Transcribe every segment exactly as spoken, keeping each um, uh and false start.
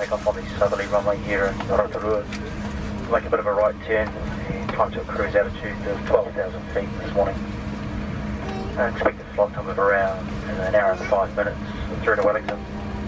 take off on the southerly runway here in Rotorua. Make a bit of a right turn and climb to a cruise altitude of twelve thousand feet this morning. I expect a flight time of around an hour and five minutes through to Wellington.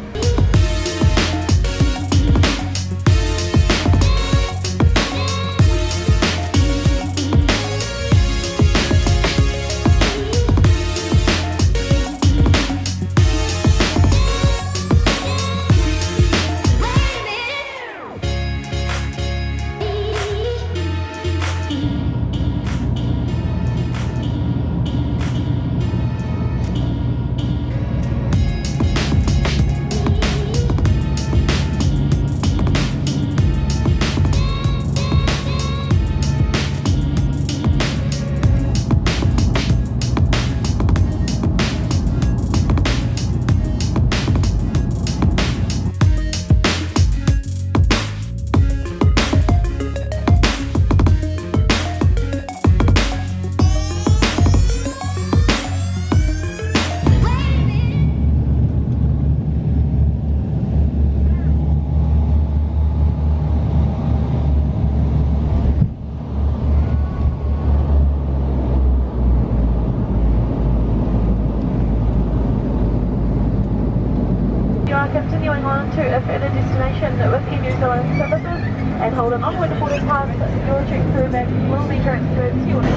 Continuing on to a further destination within New Zealand services and hold an onward boarding pass. Your check crew bag will be transferred to you.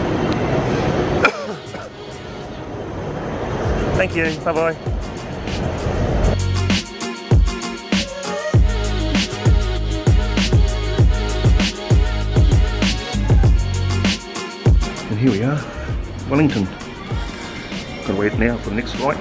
Thank you, bye bye. And here we are, Wellington. Gotta wait now for the next flight.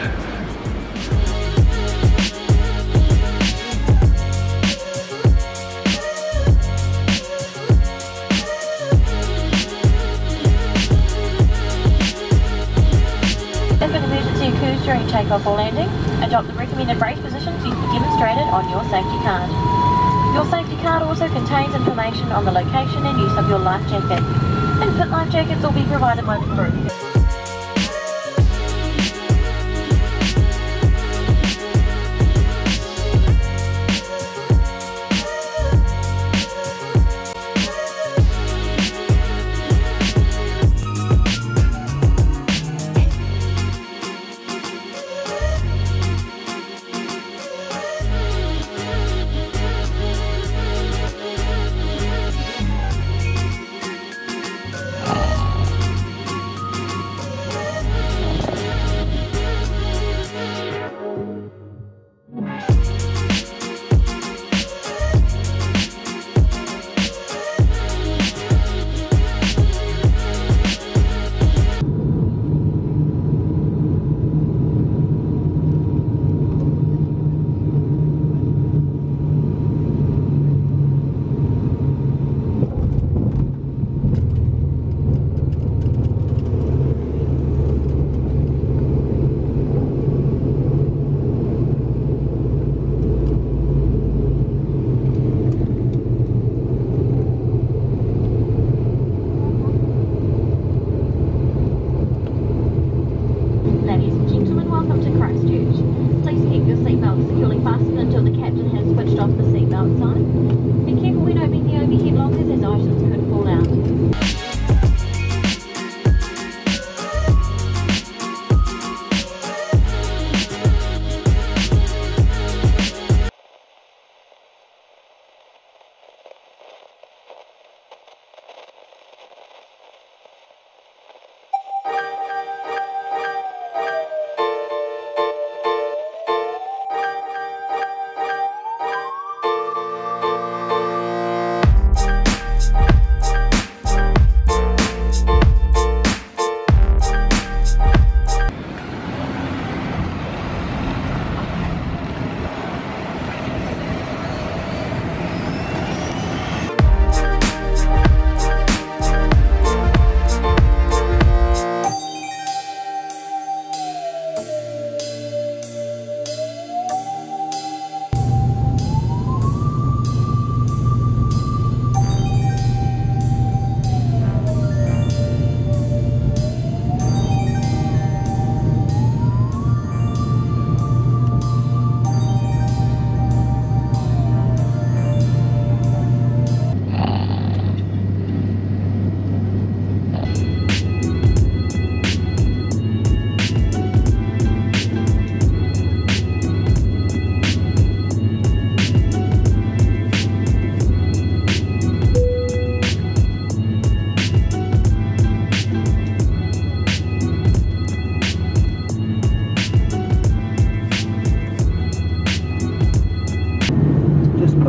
During takeoff or landing, adopt the recommended brace positions used demonstrated on your safety card. Your safety card also contains information on the location and use of your life jacket. Infant life jackets will be provided by the crew.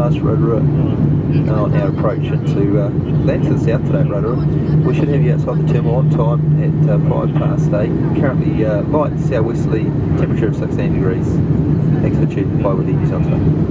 past Rotorua uh, on our approach into uh, land to the south today at Rotorua. We should have you outside the terminal on time at uh, five past eight. Currently uh, light southwesterly, temperature of sixteen degrees. Thanks for choosing to fly with the New Zealand today.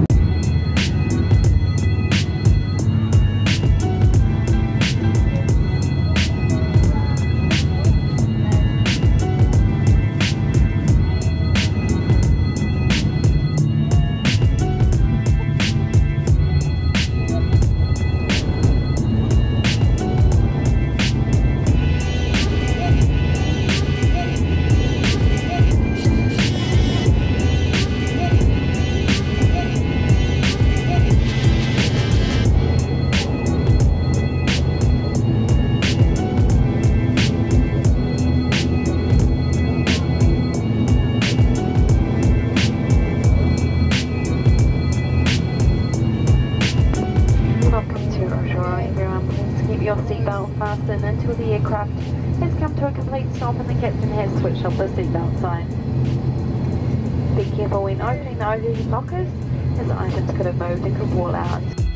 Your seatbelt fastened until the aircraft has come to a complete stop and the captain has switched off the seatbelt sign. Be careful when opening the overhead lockers, as items could have moved and could fall out.